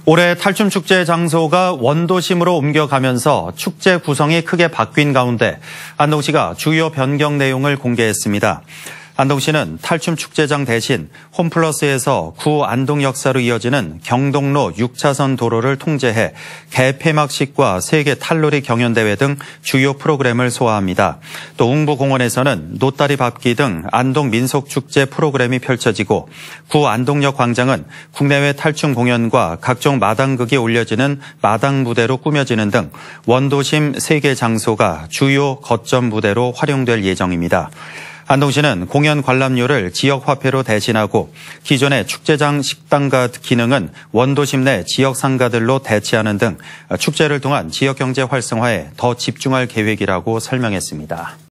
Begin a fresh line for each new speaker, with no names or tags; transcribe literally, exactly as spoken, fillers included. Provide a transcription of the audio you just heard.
올해 탈춤축제 장소가 원도심으로 옮겨가면서 축제 구성이 크게 바뀐 가운데 안동시가 주요 변경 내용을 공개했습니다. 안동시는 탈춤축제장 대신 홈플러스에서 구 안동역사로 이어지는 경동로 육 차선 도로를 통제해 개폐막식과 세계 탈놀이 경연대회 등 주요 프로그램을 소화합니다. 또 웅부공원에서는 노다리 밟기 등 안동 민속축제 프로그램이 펼쳐지고 구 안동역 광장은 국내외 탈춤 공연과 각종 마당극이 올려지는 마당 무대로 꾸며지는 등 원도심 세 개 장소가 주요 거점 무대로 활용될 예정입니다. 안동시는 공연 관람료를 지역 화폐로 대신하고 기존의 축제장 식당가 기능은 원도심 내 지역 상가들로 대체하는 등 축제를 통한 지역 경제 활성화에 더 집중할 계획이라고 설명했습니다.